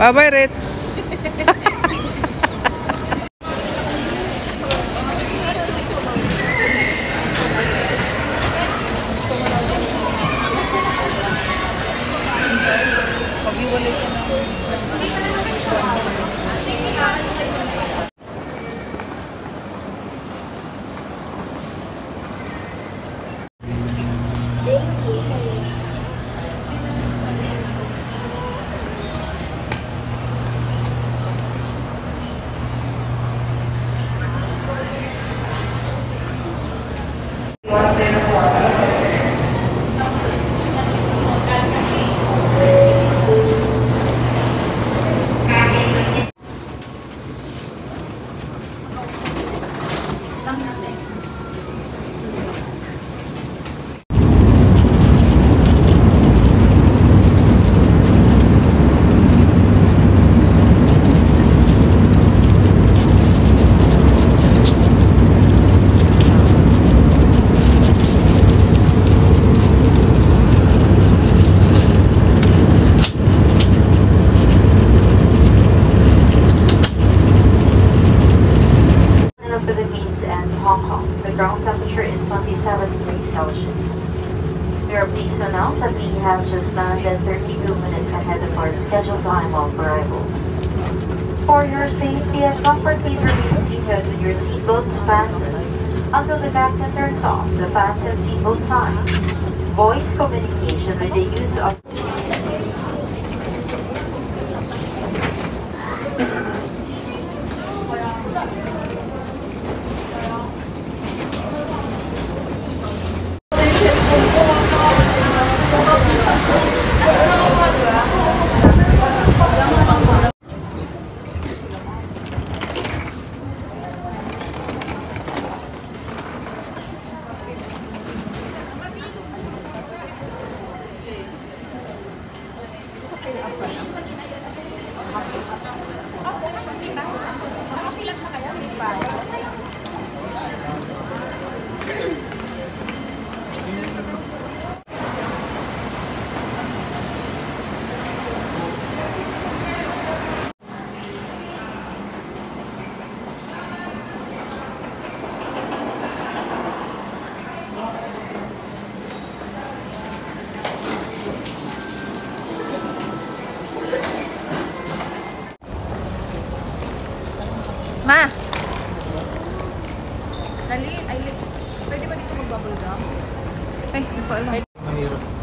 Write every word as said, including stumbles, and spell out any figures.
Bye-bye, Ritz. We are pleased to announce that we have just landed thirty-two minutes ahead of our scheduled time of arrival. For your safety and comfort, please remain seated with your seatbelts fastened until the captain turns off the fasten seatbelt sign. Voice communication with the use of Ma! Dali, ay, pwede ba dito mag-bubble gum? Ay, hindi ko alam.